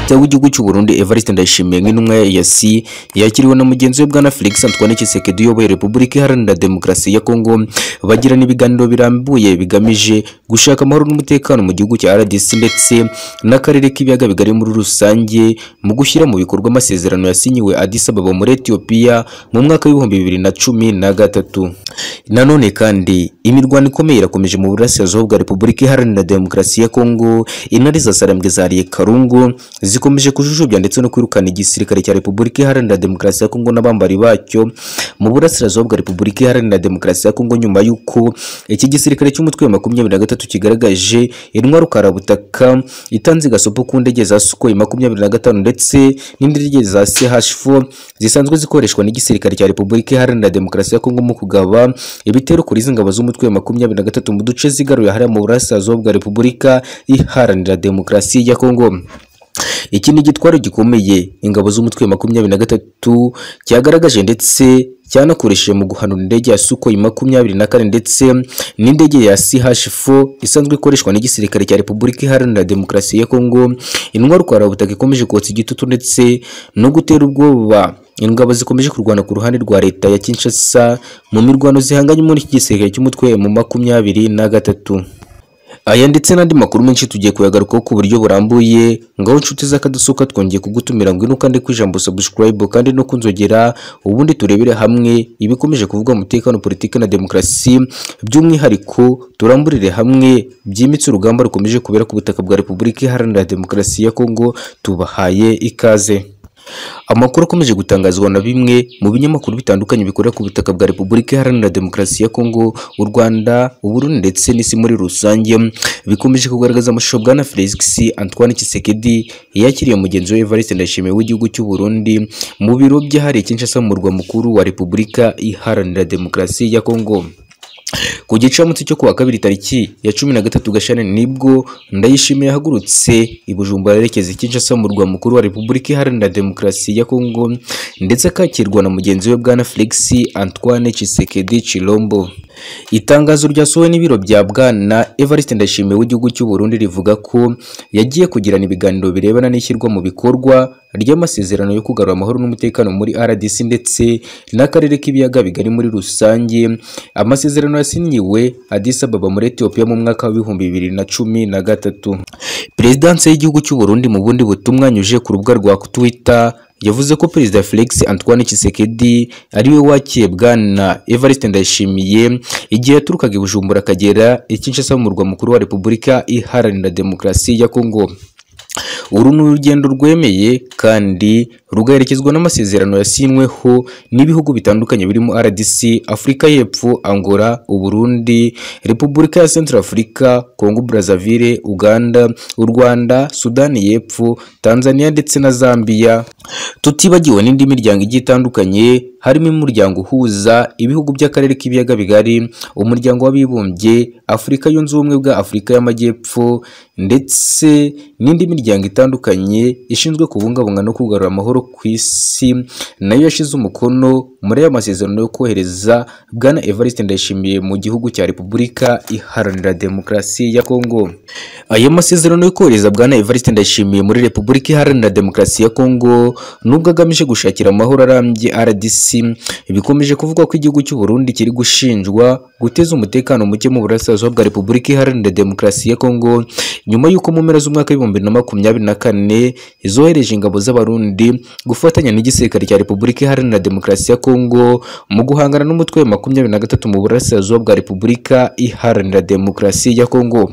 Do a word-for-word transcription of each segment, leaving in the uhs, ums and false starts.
Perezida w'igihugu cy'u Burundi Evariste Ndayishimiye nk'intumwa ya C yakiriwe na mugenzi we bwana Felix Antoine Tshisekedi uyoboye Repubulika Iharanira Demokarasi ya Kongo, bagirana ibiganiro birambuye bigamije gushaka amahoro n'umutekano mu gihugu cya R D C ndetse n'akarere k'ibiyaga bigari muri rusange mu gushyira mu bikorwa amasezerano yasinyiwe Addis Ababa muri Ethiopia mu mwaka w'ibihumbi bibiri na cumi na gatatu. Nanone kandi imirwano ikomeye irakomeje mu burasirazuba bwa Repubulika Iharanira Demokarasi ya Kongo, intare za Sarambwe zariye Karungu zikomeje kujujubya ndetse no kwirukana igisirikare cya Repubulika Iharanira Demokarasi ya Kongo n'abambari bacyo mu burasirazuba bwa Repubulika Iharanira Demokarasi ya Kongo, nyuma yuko iki gisirikare cy'umutwe wa makumyabiri na gatatu kigaragaje intwaro karabutaka itanze gasopo ku ndege za Sukhoi makumyabiri na gatanu ndetse n'indege za C H four zisanzwe zikoreshwa n'igisirikare cya Repubulika Iharanira Demokarasi ya Kongo mu kugaba ibitero kuri zingabo z'umutwe wa makumyabiri na gatatu mu duce zigaruye hariya mu burasirazuba bwa Repubulika Iharanira Demokarasi ya Kongo. Iki ni igitwaro gikomeye ingabo z'umutwe wa makumyabiri na gatatu cyagaragaje ndetse cyanakoresheje mu guhanura indege ya Sukhoi makumyabiri na kane ndetse n'indege ya C H four isanzwe ikoreshwa n'igisirikare cya Repubulika Iharanira Demokarasi ya Kongo. Intwaro karabutaka ikomeje kotsa igitutu ndetse no gutera ubwoba ingabo zikomeje kurwana ku ruhande rwa leta ya Kinshasa mu mirwano zihanganye muri iki gisirikare cy'umutwe mu makumyabiri na gatatu. Aya ndetse n'andi makuru menshi tugiye kuyagarukaho ku buryo burambuye, ngaho inshuti z'akadusoka twongeye kugutumira ngo ino kandi kwijambo subscribe kandi no kunzogera, ubundi turebere hamwe ibikomeje kuvuga umutekano, politiki na demokarasi, by'umwihariko turamburire hamwe byimitse urugamba rukomeje kubera ku butaka bwa Repubulika Iharanira Demokarasi ya Kongo. Tubahaye ikaze. Amakuru akomeje gutangazwa na bimwe mu binyamakuru bitandukanye bikorera ku butaka bwa Repubulika Iharanira Demokarasi ya Kongo, u Rwanda, u Burundi ndetse n'isi muri rusange bikomeje kugaragaza amashusho bwana Felix Antoine Tshisekedi yakiriye mugenzi we Evariste Ndayishimiye w'igihugu cy'u Burundi mu biro byahariye Kinshasa mu murwa mukuru wa Repubulika Iharanira Demokarasi ya Kongo. Ku gicamunsi cyo kuwa kabiri tariki ya cumi na gatatu Gashyantare nibwo Ndayishimiye yahagurutse i Bujumbura yerekeza i Kinshasa mu murwa mukuru wa Repubulika Iharanira Demokarasi ya Kongo ndetse akakirwa na mugenzi we bwana Felix Antoine Tshisekedi Chilombo. Itangazo ryasohowe n'ibiro bya bwana Evariste Ndayishimiye w'igihugu cy'u Burundi rivuga ko yagiye kugirana ibiganiro birebana n'ishyirwa mu bikorwa ry'amasezerano yo kugarura amahoro n'umutekano muri R D C ndetse n'akarere k'ibiyaga bigari muri rusange. Amasezerano yasinyiwe Addis Ababa muri Ethiopia mu mwaka w'ibihumbi bibiri na cumi na gatatu. Perezidansi y'igihugu cy'u Burundi mu bundi butumwa nyuje ku rubuga rwa Twitter yavuze ko Perezida Felix Antoine Tshisekedi ari we wakiye bwana Evariste Ndayishimiye igihe yaturukaga i Bujumbura akagera i Kinshasa mu murwa mukuru wa Repubulika Iharanira Demokarasi ya Kongo. Uru ni urugendo rwemeye kandi rugaherekezwa n'amasezerano yasinyweho n'ibihugu bitandukanye birimo R D C, Afurika y'Epfo, Angola, u Burundi, Repubulika ya Central Africa, Congo Brazzaville, Uganda, u Rwanda, Sudani y'Epfo, Tanzania ndetse na Zambia, tutibagiwe n'indi miryango igiye itandukanye harimo umuryango uhuza ibihugu by'akarere k'ibiyaga bigari, umuryango w'abibumbye, Afurika yunze ubumwe bwa Afurika y'Amajyepfo ndetse n'indi miryango itandukanye ishinzwe kubungabunga no kugarura amahoro ku isi, nayo yashize umukono muri aya masezerano yo kohereza bwana Evariste Ndayishimiye mu gihugu cya Repubulika Iharanira Demokarasi ya Kongo. Aya masezerano yo kohereza bwana Evariste Ndayishimiye muri Repubulika Iharanira Demokarasi ya Kongo nubwo agamije gushakira amahoro arambye R D C, bikomeje kuvuga ko igihugu cy'u Burundi kiri gushinjwa guteza umutekano muke mu burasirazuba bwa Repubulika Iharanira Demokarasi ya Kongo nyuma y'uko mu mpera z'umwaka w'ibihumbi bibiri na makumyabiri na kane zohereje ingabo z'abarundi gufatanya n'igisirikare cya Repubulika Iharanira Demokarasi ya Kongo mu guhangana n'umutwe wa makumyabiri na gatatu mu burasirazuba bwa Repubulika Iharanira Demokarasi ya Kongo.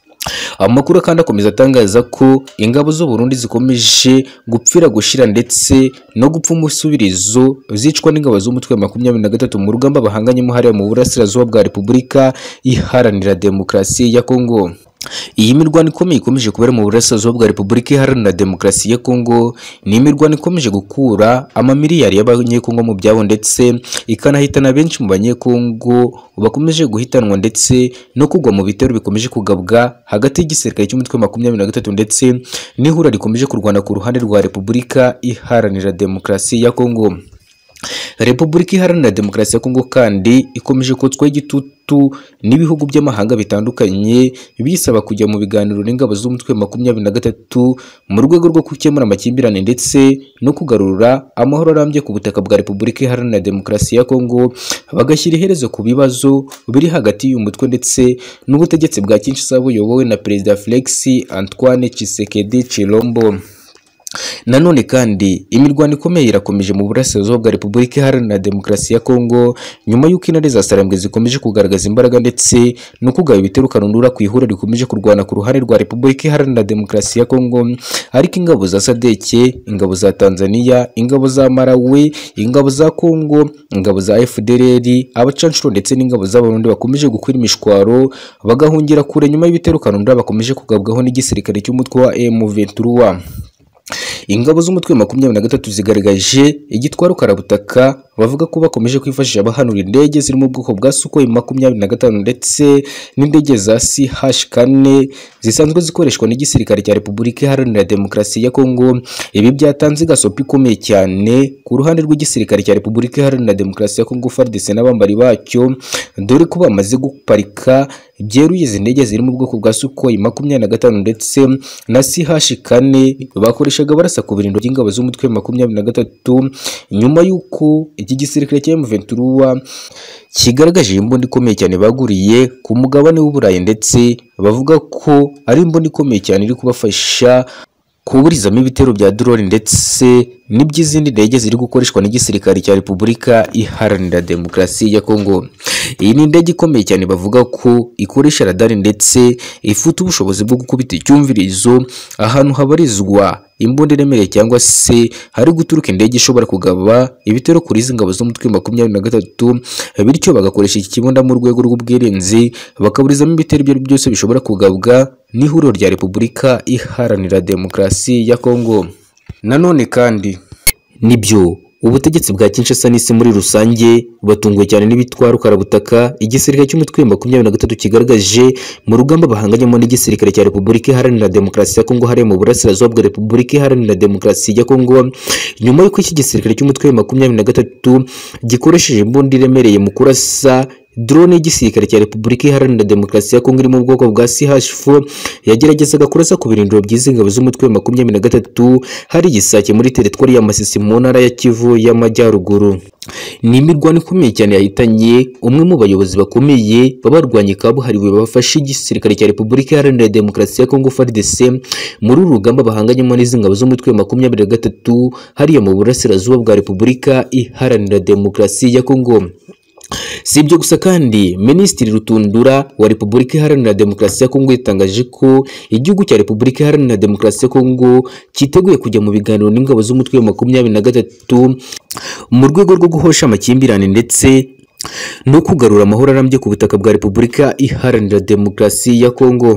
Amakuru kandi akomeza atangaza ko ingabo z'u Burundi zikomeje gupfira gushira ndetse no gupfa umusubirizo zicwa n'ingabo z'umutwe wa makumyabiri na gatatu mu rugamba bahanganyemo hariya mu burasirazuba bwa Repubulika Iharanira Demokarasi ya Kongo. Iyi mirwano ikomeye ikomeje kubera mu burasirazuba bwa Repubulika Iharanira Demokarasi ya Kongo ni imirwano ikomeje gukura amamiliyari y'abanyekongo mu byabo ndetse ikanahitana benshi mu banyekongo bakomeje guhitanwa ndetse no kugwa mu bitero bikomeje kugabwa hagati y'igisirikare cy'umutwe wa makumyabiri na gatatu ndetse n'ihura rikomeje kurwana ku ruhande rwa Repubulika Iharanira Demokarasi ya Kongo. Repubulika Iharanira Demokarasi ya Kongo kandi ikomeje kotswaho igitutu n'ibihugu by'amahanga bitandukanye bisaba kujya mu biganiro n'ingabo z'umutwe makumyabiri na gatatu mu rwego rwo gukemura amakimbirane ndetse no kugarura amahoro arambye ku butaka bwa Repubulika Iharanira Demokarasi ya Kongo, bagashyira iherezo ku bibazo biri hagati y'umutwe ndetse n'ubutegetsi bwa Kinshasa buyobowe na Perezida Felix Antoine Tshisekedi Tshilombo. Nanone kandi imirwano ikomeye irakomeje mu burasirazuba bwa Repubulika Iharanira Demokarasi ya Kongo nyuma y'uko intare za Sarambwe zikomeje kugaragaza imbaraga ndetse no kugaba ibitero kanundura ku ihuriro rikomeje kurwana ku ruhande rwa Repubulika Iharanira Demokarasi ya Kongo, ariko ingabo za Sadeke, ingabo za Tanzania, ingabo za Malawi, ingabo za Kongo, ingabo za F D L R, abacanshuro ndetse n'ingabo z'Abarundi bakomeje gukwira imishwaro bagahungira kure nyuma y'ibitero kanundura bakomeje kugabwaho n'igisirikare cy'umutwe wa M vingt trois. Ingabo z'umutwe makumyabiri na gatatu zigaragaje igitwaro karabutaka bavuga ko bakomeje kwifashisha abahanura indege ziri mu bwoko bwa Sukhoi makumyabiri na gatanu ndetse n'indege za C H kane zisanzwe zikoreshwa n'igisirikare cya Repubulika Iharanira Demokarasi ya Kongo. Ibi byatanze gasopi ikomeye cyane ku ruhande rw'igisirikare cya Repubulika Iharanira Demokarasi ya Kongo F A R D C n'abambari bacyo, dore ko bamaze guparika byeruye izi ndege ziri mu bwoko bwa Sukhoi makumyabiri na gatanu ndetse na C H kane bakoreshaga barasa ku birindiro by'ingabo z'umutwe makumyabiri na gatatu nyuma y'uko iki gisirikare cya M vingt trois kigaragaje imbunda ikomeye cyane baguriye ku mugabane w'Uburayi ndetse bavuga ko ari imbunda ikomeye cyane iri kubafasha kuburizamo ibitero bya drone ndetse n'iby'izindi ndege ziri gukoreshwa n'igisirikare cya Repubulika Iharanira Demokarasi ya Kongo. Iyi ni indege ikomeye cyane bavuga ko ikoresha radari ndetse ifite ubushobozi bwo gukubita icyumvirizo ahantu habarizwa imbunda iremereye cyangwa se hari guturuka indege ishobora kugaba ibitero kuri izi ngabo z'umutwe makumyabiri na gatatu, bityo bagakoresha iki kibunda mu rwego rw'ubwirinzi bakaburizamo ibitero ibyo byose bishobora kugabwa n'ihuriro rya Repubulika Iharanira Demokarasi ya Kongo. Nanone kandi nibyo ubutegetsi bwa Kinshasa n'isi muri rusange batunguwe cyane n'ibitwaro karabutaka igisirikare cy'umutwe makumyabiri na gatatu kigaragaje mu rugamba bahanganyemo n'igisirikare cya Repubulika Iharanira Demokarasi ya Kongo hariya mu burasirazuba bwa Repubulika Iharanira Demokarasi ya Kongo, nyuma y'uko iki gisirikare cy'umutwe makumyabiri na gatatu gikoresheje imbunda iremereye mu kurasa drone y'igisirikare cya Repubulika Iharanira Demokarasi ya Kongo iri mu bwoko bwa C H four yageragezaga kurasa ku birindiro by'izi ngabo z'umutwe makumyabiri na gatatu hari igisake muri teritwari ya Masisi mu ntara ya Kivu y'Amajyaruguru. Ni imirwano ikomeye cyane yahitanye umwe mu bayobozi bakomeye babarwanye kabuhariwe bafashe igisirikare cya Repubulika Iharanira Demokarasi ya Kongo F A R D C muri uru rugamba bahanganyemo n'izi ngabo z'umutwe makumyabiri na gatatu hariya mu burasirazuba bwa Repubulika Iharanira Demokarasi ya Kongo. Si ibyo gusa kandi Minisitiri Rutundura wa Repubulika Iharanira Demokarasi ya Kongo yatangaje ko igihugu cya Repubulika Iharanira Demokarasi ya Kongo cyiteguye kujya mu biganiro n'ingabo z'umutwe wa makumyabiri na gatatu mu rwego rwo guhosha amakimbirane ndetse no kugarura amahoro arambye ku butaka bwa Repubulika Iharanira Demokarasi ya Kongo.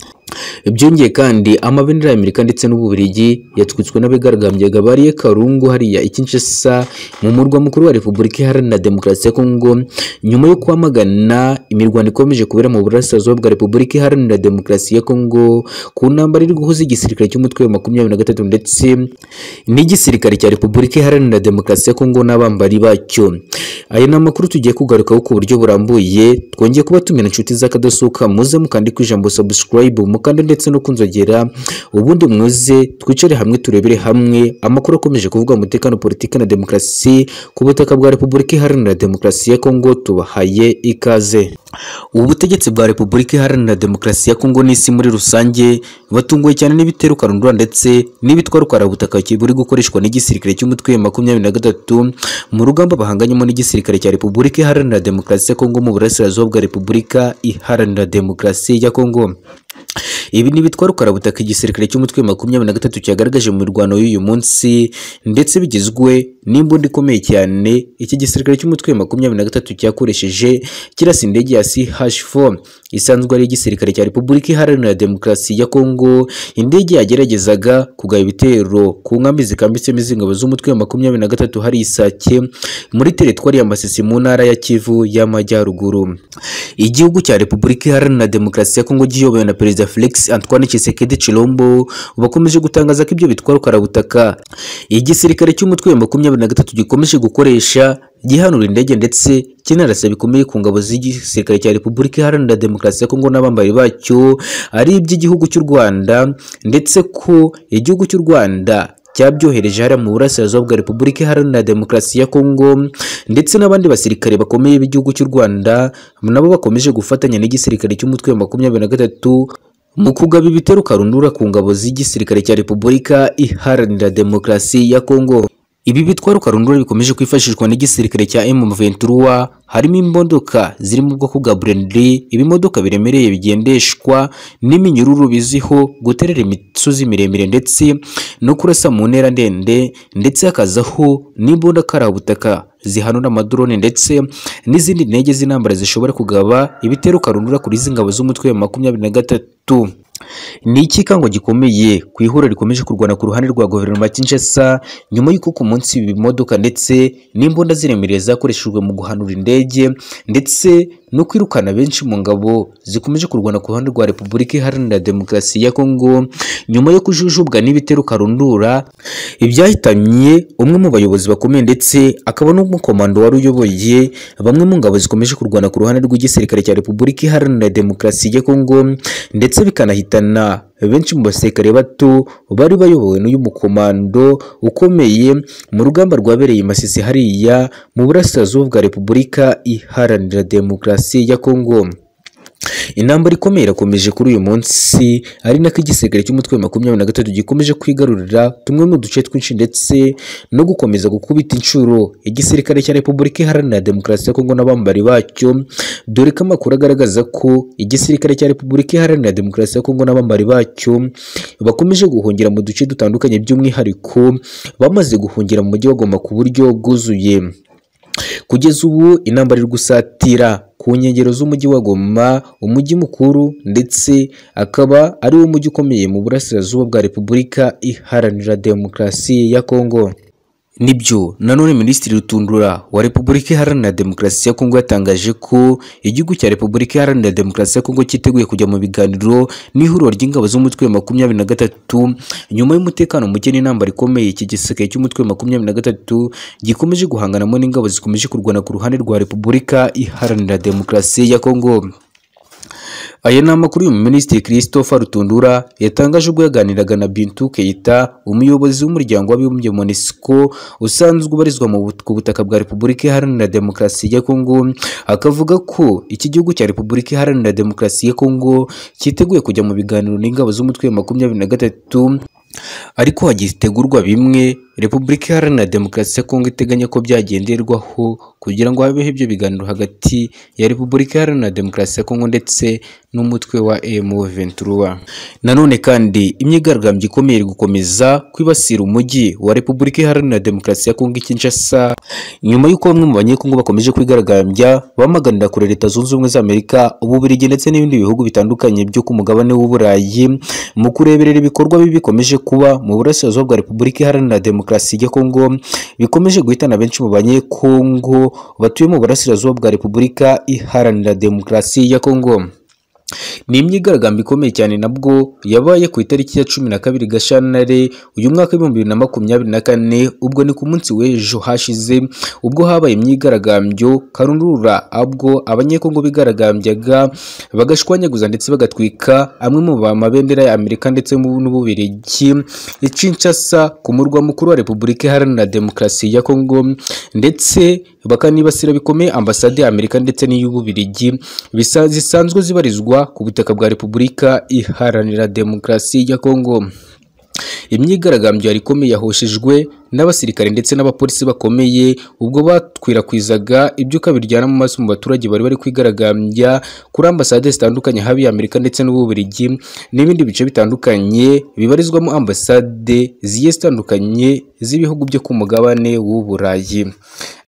Byongeye kandi amabendera ya Amerika ndetse n'Ububiligi yatwitswe n'abigaragambyaga bariye Karungu hariya i Kinshasa mu murwa mukuru wa Repubulika Iharanira Demokarasi ya Kongo nyuma yo kwamagana imirwano ikomeje kubera mu burasirazuba bwa Repubulika Iharanira Demokarasi ya Kongo ku ntambara iri guhuza igisirikare cy'umutwe wa makumyabiri na gatatu ndetse n'igisirikare cya Repubulika Iharanira Demokarasi ya Kongo n'abambari bacyo. Aya ni amakuru tugiye kugarukaho ku buryo burambuye, twongeye kuba tumena inshuti z'akadasohoka muze mukandika ijambo subscribe mukande ndetse no kunzogera ubundi mwize twicare hamwe turebere hamwe amakuru akomeje kuvuga umutekano, politiki na demokarasi ku butaka bwa Repubulika Iharanira Demokarasi ya Kongo. Tubahaye ikaze. Ubutegetsi bwa Repubulika Iharanira Demokarasi ya Kongo n'isi muri rusange batunguwe cyane n'ibitero karundura ndetse n'ibitwaro karabutaka buri gukoreshwa n'igisirikare cy'umutwe makumyabiri na gatatu mu rugamba bahanganyemo n'igisirikare cya Repubulika Iharanira Demokarasi ya Kongo mu burasirazuba bwa Repubulika Iharanira Demokarasi ya Kongo. Ibi ni bitwaro karabutaka igisirikare cy'umutwe makumyabiri na gatatu cyagaragaje mu mirwano y'uyu munsi ndetse bigizwe n'imbunda ikomeye cyane iki gisirikare cy'umutwe makumyabiri na gatatu cyakoresheje kirasa indege ya C H four isanzwe ari igisirikare cya Repubulika Iharanira Demokarasi ya Kongo. Indege yageragezaga kugaba ibitero ku nkambi zikambitsemo izingabo z'umutwe wa makumyabiri na gatatu hari Isake muri teritwari ya Masisi mu ntara ya Kivu y'Amajyaruguru. Igihugu cya Repubulika Iharanira Demokarasi ya Kongo giyobowe na Perezida Felix Antoine Tshisekedi Tshilombo bakomeje gutangaza ko ibyo bitwaro karabutaka igisirikare cy'umutwe wa makumyabiri makumyabiri na gatatu gikomeje gukoresha gihanura indege ndetse kinarasa bikomeye ku ngabo z'igisirikare cya Repubulika Iharanira Demokarasi ya Kongo n'abambari bacyo ari iby'igihugu cy'u Rwanda, ndetse ko igihugu cy'u Rwanda cyabyohereje hariya mu burasirazuba bwa Repubulika Iharanira Demokarasi ya Kongo, ndetse n'abandi basirikare bakomeye b'igihugu cy'u Rwanda nabo bakomeje gufatanya n'igisirikare cy'umutwe wa makumyabiri na gatatu mu kugaba ibitero karundura ku ngabo z'igisirikare cya Repubulika Iharanira Demokarasi ya Kongo. Ibi bitwaro karundura bikomeje kwifashishwa n'igisirikare cya M vingt-trois, harimo imodoka ziri mu bwoko bwa Brenly, ibimodoka biremereye bigendeshwa n'iminyururu biziho guterera imisozi miremire ndetse no kurasa mu ntera ndende, ndetse hakazaho n'imbunda karabutaka zihanura amadrone ndetse n'izindi ntege z'intambara zishobora kugaba ibitero karundura kuri izi ngabo z'umutwe wa makumyabiri na gatatu. Ni ikikango gikomeye ku ihuriro rikomeje kurwana ku ruhande rwa guverinoma ya Kinshasa nyuma y'uko ku munsi ibimodoka ndetse n'imbunda ziremereye zakoreshejwe mu guhanura indege ndetse no kwirukana benshi mu ngabo zikomeje kurwana ku ruhande rwa Repubulika Iharanira Demokarasi ya Kongo nyuma yo kujujubwa n'ibitero karundura ibyahitanye umwe mu bayobozi bakomeye ndetse akaba n'umukomando wari uyoboye bamwe mu ngabo zikomeje kurwana ku ruhande rw'igisirikare cya Repubulika Iharanira Demokarasi ya Kongo, ndetse bikanahitana benshi mu basirikare bato bari bayobowe n'uyu mukomando ukomeye mu rugamba rwabereye Masisi hariya mu burasirazuba bwa Repubulika Iharanira Demokarasi ya Kongo. Intambara ikomeye irakomeje kuri uyu munsi, ari nako igisirikare cy'umutwe wa makumyabiri na gatatu gikomeje kwigarurira tumwe mu duce twinshi ndetse no gukomeza gukubita inshuro igisirikare cya Repubulika Iharanira Demokarasi ya Kongo n'abambari bacyo, dore ko amakuru agaragaza ko igisirikare cya Repubulika Iharanira Demokarasi ya Kongo n'abambari bacyo bakomeje guhungira mu duce dutandukanye, by'umwihariko bamaze guhungira mu mujyi wa Goma ku buryo bwuzuye. Kugeza ubu intambara iri gusatira ku nkengero z'umujyi wa Goma, umujyi mukuru, ndetse akaba ari wo mujyi ukomeye mu burasirazuba bwa Repubulika Iharanira Demokarasi ya Kongo. Nibyo nanone Minisitiri Rutundura wa Repubulika Iharanira Demokarasi ya Kongo yatangaje ko igihugu cya Repubulika Iharanira Demokarasi ya Kongo cyiteguye kujya mu biganiro n'ihuriro ry'ingabo z'umutwe wa makumyabiri na gatatu nyuma y'umutekano muke n'intambara ikomeye iki gisirikare cy'umutwe wa makumyabiri na gatatu gikomeje guhanganamo n'ingabo zikomeje kurwana ku ruhande rwa Repubulika Iharanira Demokarasi ya Kongo. Aya ni amakuru y'umu Minisitiri Christopher Rutundura yatangaje ubwo yaganiraga na Bintou Keita, umuyobozi w'umuryango w'abibumbye MONUSCO usanzwe ubarizwa mu butaka bwa Repubulika Iharanira Demokarasi ya Kongo, akavuga ko iki gihugu cya Repubulika Iharanira Demokarasi ya Kongo cyiteguye kujya mu biganiro n'ingabo z'umutwe wa makumyabiri na gatatu, ariko hagitegurwa bimwe Repubulika Iharanira Demokarasi ya Kongo iteganya ko byagenderwaho kugira ngo habeho ibyo biganiro hagati ya Repubulika Iharanira Demokarasi ya Kongo ndetse n'umutwe wa M vingt-trois. Nanone kandi imyigaragambyo ikomeye iri gukomeza kwibasira umujyi wa Repubulika Iharanira Demokarasi ya Kongo Kinshasa, nyuma y'uko bamwe mu banyekongo bakomeje kwigaragambya bamaganira kure Leta Zunze Ubumwe za Amerika, Ububiligi ndetse n'ibindi bihugu bitandukanye byo ku mugabane w'Uburayi mu kureberera ibikorwa bibi bikomeje kuba mu burasirazuba bwa Repubulika Iharanira Demokarasi ya Kongo, bikomeje guhitana benshi mu banyekongo batuye mu burasirazuba bwa Repubulika Iharanira Demokarasi ya Kongo. Ni imyigaragambyo ikomeye cyane nabwo yabaye ku itariki ya cumi na kabiri Gashyantare uyu mwaka w'ibihumbi bibiri na makumyabiri na kane, ubwo ni ku munsi w'ejo hashize ubwo habaye imyigaragambyo karundura, ubwo abanyekongo bigaragambyaga bagashwanyaguza ndetse bagatwika amwe mu mabendera ya Amerika ndetse n'Ububiligi i Kinshasa ku murwa mukuru wa Repubulika Iharanira Demokarasi ya Kongo, ndetse bakanibasira bikomeye ambasade ya Amerika ndetse n'iy'Ububiligi zisanzwe zibarizwa ku butaka bwa Repubulika Iharanira Demokarasi ya Kongo. Imyigaragambyo yari ikomeye yahoshejwe n'abasirikare ndetse n'abapolisi bakomeye, ubwo batwikwizaga ibyuka biryana mu maso mu baturage bari bari kwigaragambya kuri ambasade zitandukanye habi ya Amerika ndetse n'Ububiligi n'ibindi bice bitandukanye bibarizwamo ambasade zigiye zitandukanye z'ibihugu byo ku mugabane w'Uburayi.